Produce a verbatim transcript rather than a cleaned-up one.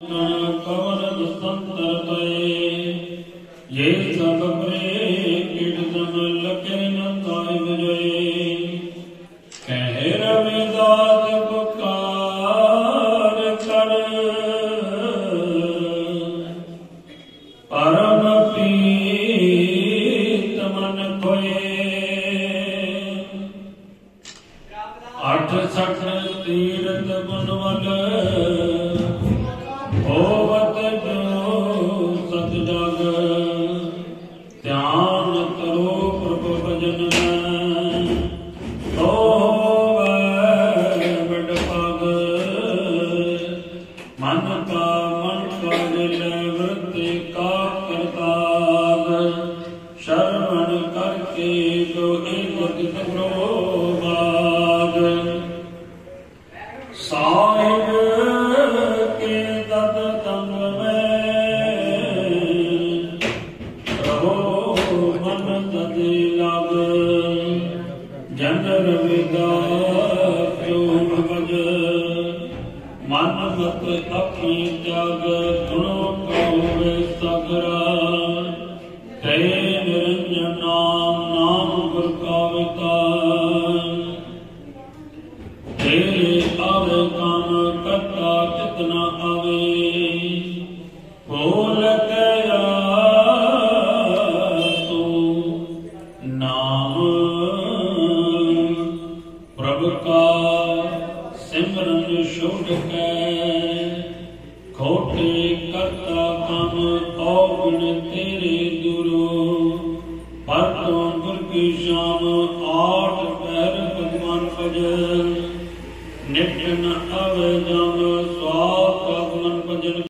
cover संतर तय ये सब प्रे कीर्तन लखे न ताय विजय कह रविदास पुकार कर परम प्रीत मन खोए अठ सठ तीरथ बनवल होवत जो सत जग ध्यान करो प्रभु भजन में होवै बड़ भाग मन का मन का दिल वृत्ति का करताग श्रवण करके जो एक बाग साहिब जन रविदास जो भज मन मत अपनी त्याग गुणों का हुए सगरा कहे निरंजन नाम नाम गुर का वितान तेरे आवे काम करता कितना आवे बोल गया तू नाम प्रभु का सिमरन छोड़ के खोटे करता काम औगुण तेरे दूरो पर तो गुर की शाम आठ पैर भगवान भज नित न अव